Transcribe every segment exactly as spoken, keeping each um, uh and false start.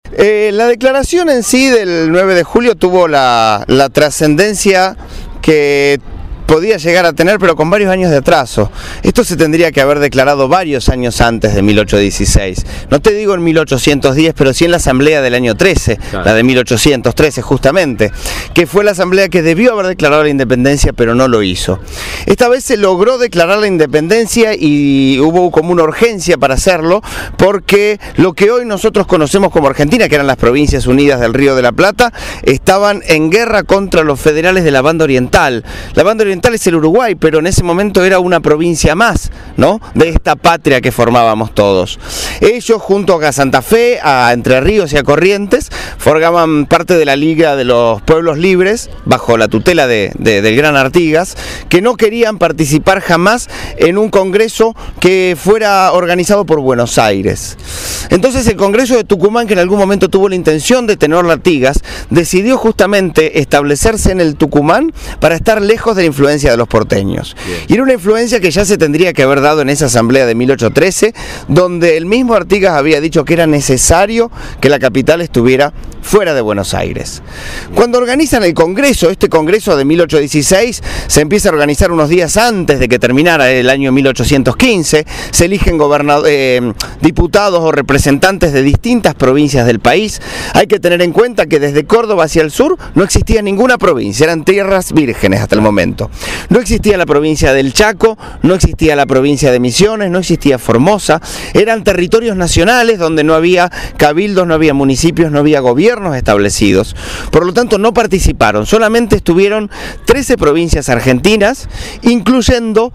Eh, la declaración en sí del nueve de julio tuvo la, la trascendencia que podía llegar a tener, pero con varios años de atraso. Esto se tendría que haber declarado varios años antes de mil ochocientos dieciséis. No te digo en mil ochocientos diez, pero sí en la asamblea del año trece, claro. La de mil ochocientos trece justamente, que fue la asamblea que debió haber declarado la independencia, pero no lo hizo. Esta vez se logró declarar la independencia y hubo como una urgencia para hacerlo, porque lo que hoy nosotros conocemos como Argentina, que eran las Provincias Unidas del Río de la Plata, estaban en guerra contra los federales de la Banda Oriental. La Banda Oriental es el Uruguay, pero en ese momento era una provincia más, ¿no?, de esta patria que formábamos todos. Ellos, junto a Santa Fe, a Entre Ríos y a Corrientes, formaban parte de la Liga de los Pueblos Libres, bajo la tutela de, de, del Gran Artigas, que no querían participar jamás en un congreso que fuera organizado por Buenos Aires. Entonces el Congreso de Tucumán, que en algún momento tuvo la intención de tener Artigas, decidió justamente establecerse en el Tucumán para estar lejos de la influencia de los porteños. Bien. Y era una influencia que ya se tendría que haber dado en esa asamblea de mil ochocientos trece, donde el mismo Artigas había dicho que era necesario que la capital estuviera fuera de Buenos Aires. Cuando organizan el Congreso, este Congreso de mil ochocientos dieciséis, se empieza a organizar unos días antes de que terminara el año mil ochocientos quince, se eligen eh, diputados o representantes de distintas provincias del país. Hay que tener en cuenta que desde Córdoba hacia el sur no existía ninguna provincia, eran tierras vírgenes hasta el momento. No existía la provincia del Chaco, no existía la provincia de Misiones, no existía Formosa, eran territorios nacionales donde no había cabildos, no había municipios, no había gobiernos establecidos. Por lo tanto no participaron, solamente estuvieron trece provincias argentinas, incluyendo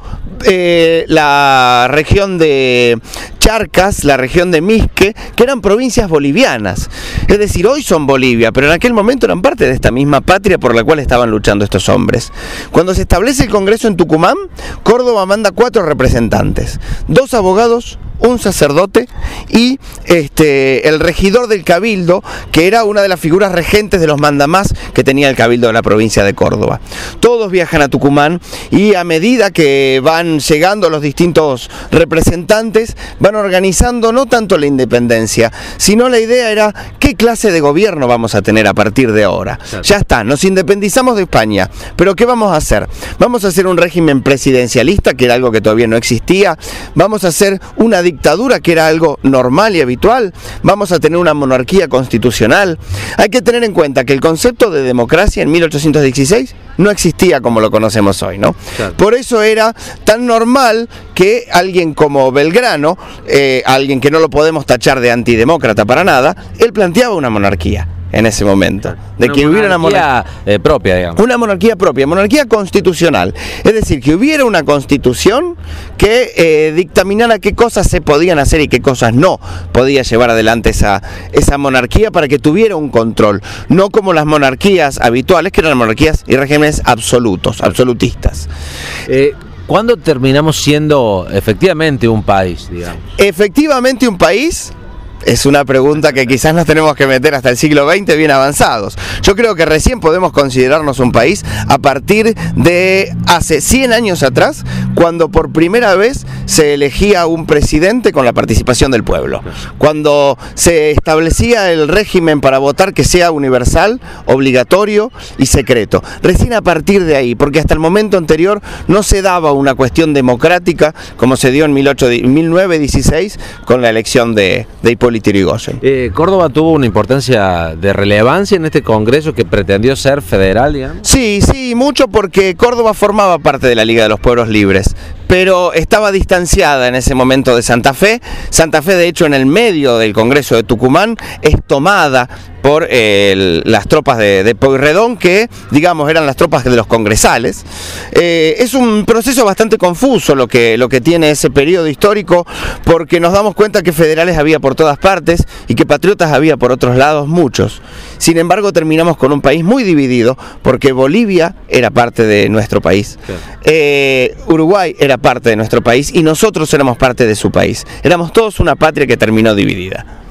eh, la región de Charcas, la región de Misque, que eran provincias bolivianas. Es decir, hoy son Bolivia, pero en aquel momento eran parte de esta misma patria por la cual estaban luchando estos hombres. Cuando se establece el Congreso en Tucumán, Córdoba manda cuatro representantes, dos abogados, un sacerdote y este, el regidor del Cabildo, que era una de las figuras regentes de los mandamás que tenía el Cabildo de la provincia de Córdoba. Todos viajan a Tucumán y a medida que van llegando los distintos representantes, van organizando no tanto la independencia, sino la idea era qué clase de gobierno vamos a tener a partir de ahora. Claro. Ya está, nos independizamos de España, pero ¿qué vamos a hacer? Vamos a hacer un régimen presidencialista, que era algo que todavía no existía, vamos a hacer una dictadura, que era algo normal y habitual, vamos a tener una monarquía constitucional. Hay que tener en cuenta que el concepto de democracia en mil ochocientos dieciséis no existía como lo conocemos hoy, ¿no? Claro. Por eso era tan normal que alguien como Belgrano, eh, alguien que no lo podemos tachar de antidemócrata para nada, él planteaba una monarquía en ese momento, de que hubiera una monarquía eh, propia, digamos. Una monarquía propia, monarquía constitucional. Es decir, que hubiera una constitución que eh, dictaminara qué cosas se podían hacer y qué cosas no podía llevar adelante esa, esa monarquía, para que tuviera un control. No como las monarquías habituales, que eran monarquías y regímenes absolutos, absolutistas. Eh, ¿Cuándo terminamos siendo efectivamente un país, digamos? Efectivamente un país... Es una pregunta que quizás nos tenemos que meter hasta el siglo veinte bien avanzados. Yo creo que recién podemos considerarnos un país a partir de hace cien años atrás, cuando por primera vez se elegía un presidente con la participación del pueblo. Cuando se establecía el régimen para votar que sea universal, obligatorio y secreto. Recién a partir de ahí, porque hasta el momento anterior no se daba una cuestión democrática como se dio en mil novecientos dieciséis con la elección de, de Hipólito Yrigoyen. Eh, Córdoba tuvo una importancia de relevancia en este congreso que pretendió ser federal, digamos. Sí, sí, mucho, porque Córdoba formaba parte de la Liga de los Pueblos Libres, pero estaba distanciada en ese momento de Santa Fe. Santa Fe, de hecho, en el medio del Congreso de Tucumán, es tomada por eh, las tropas de, de Pueyrredón, que, digamos, eran las tropas de los congresales. Eh, es un proceso bastante confuso lo que, lo que tiene ese periodo histórico, porque nos damos cuenta que federales había por todas partes y que patriotas había por otros lados muchos. Sin embargo, terminamos con un país muy dividido, porque Bolivia era parte de nuestro país, eh, Uruguay era parte de nuestro país y nosotros éramos parte de su país. Éramos todos una patria que terminó dividida.